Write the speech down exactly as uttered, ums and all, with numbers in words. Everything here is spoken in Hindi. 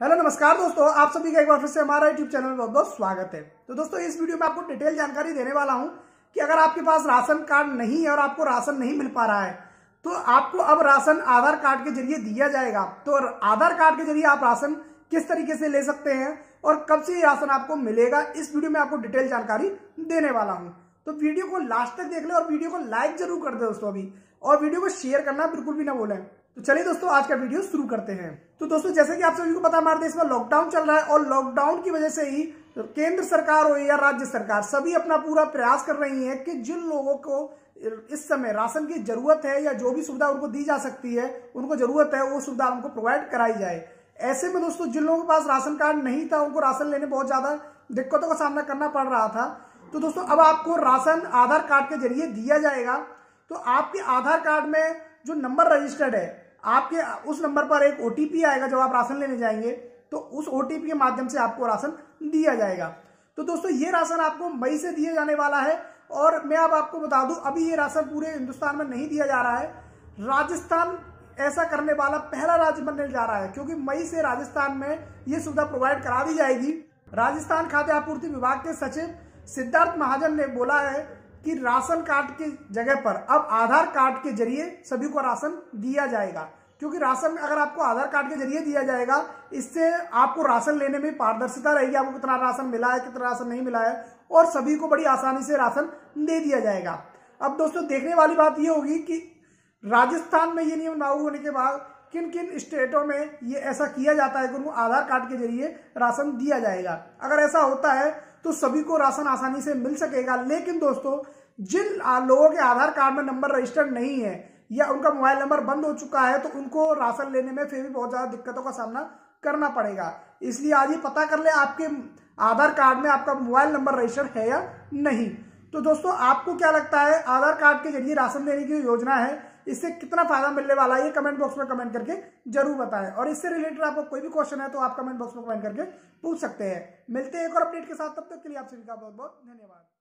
हेलो नमस्कार दोस्तों, आप सभी का एक बार फिर से हमारा यूट्यूब चैनल में बहुत बहुत स्वागत है। तो दोस्तों इस वीडियो में आपको डिटेल जानकारी देने वाला हूं कि अगर आपके पास राशन कार्ड नहीं है और आपको राशन नहीं मिल पा रहा है तो आपको अब राशन आधार कार्ड के जरिए दिया जाएगा। तो आधार कार्ड के जरिए आप राशन किस तरीके से ले सकते हैं और कब से ये राशन आपको मिलेगा, इस वीडियो में आपको डिटेल जानकारी देने वाला हूं। तो वीडियो को लास्ट तक देख ले और वीडियो को लाइक जरूर कर दे दोस्तों अभी, और वीडियो को शेयर करना बिल्कुल भी ना भूलें। तो चलिए दोस्तों आज का वीडियो शुरू करते हैं। तो दोस्तों जैसे कि आप सभी को पता है, हमारे देश में लॉकडाउन चल रहा है और लॉकडाउन की वजह से ही केंद्र सरकार हो या राज्य सरकार सभी अपना पूरा प्रयास कर रही है कि जिन लोगों को इस समय राशन की जरूरत है या जो भी सुविधा उनको दी जा सकती है, उनको जरूरत है, वो सुविधा उनको प्रोवाइड कराई जाए। ऐसे में दोस्तों जिन लोगों के पास राशन कार्ड नहीं था उनको राशन लेने बहुत ज्यादा दिक्कतों का सामना करना पड़ रहा था। तो दोस्तों अब आपको राशन आधार कार्ड के जरिए दिया जाएगा। तो आपके आधार कार्ड में जो नंबर रजिस्टर्ड है, आपके उस नंबर पर एक ओटीपी आएगा। जब आप राशन लेने जाएंगे तो उस ओटीपी के माध्यम से आपको राशन दिया जाएगा। तो दोस्तों ये राशन आपको मई से दिया जाने वाला है। और मैं अब आपको बता दूं, अभी ये राशन पूरे हिंदुस्तान में नहीं दिया जा रहा है। राजस्थान ऐसा करने वाला पहला राज्य बनने जा रहा है, क्योंकि मई से राजस्थान में ये सुविधा प्रोवाइड करा दी जाएगी। राजस्थान खाद्य आपूर्ति विभाग के सचिव सिद्धार्थ महाजन ने बोला है कि राशन कार्ड की जगह पर अब आधार कार्ड के जरिए सभी को राशन दिया जाएगा। क्योंकि राशन अगर आपको आधार कार्ड के जरिए दिया जाएगा, इससे आपको राशन लेने में पारदर्शिता रहेगी। आपको कितना राशन मिला है, कितना राशन नहीं मिला है, और सभी को बड़ी आसानी से राशन दे दिया जाएगा। अब दोस्तों देखने वाली बात यह होगी कि राजस्थान में ये नियम लागू होने के बाद किन किन स्टेटों में ये ऐसा किया जाता है कि उनको आधार कार्ड के जरिए राशन दिया जाएगा। अगर ऐसा होता है तो सभी को राशन आसानी से मिल सकेगा। लेकिन दोस्तों जिन लोगों के आधार कार्ड में नंबर रजिस्टर्ड नहीं है या उनका मोबाइल नंबर बंद हो चुका है, तो उनको राशन लेने में फिर भी बहुत ज्यादा दिक्कतों का सामना करना पड़ेगा। इसलिए आज ये पता कर ले आपके आधार कार्ड में आपका मोबाइल नंबर रजिस्टर्ड है या नहीं। तो दोस्तों आपको क्या लगता है, आधार कार्ड के जरिए राशन लेने की योजना है, इससे कितना फायदा मिलने वाला है, ये कमेंट बॉक्स में कमेंट करके जरूर बताएं। और इससे रिलेटेड आपको कोई भी क्वेश्चन है तो आप कमेंट बॉक्स में कमेंट करके पूछ सकते हैं। मिलते हैं एक और अपडेट के साथ, तब तक के लिए आप सभी का बहुत बहुत धन्यवाद।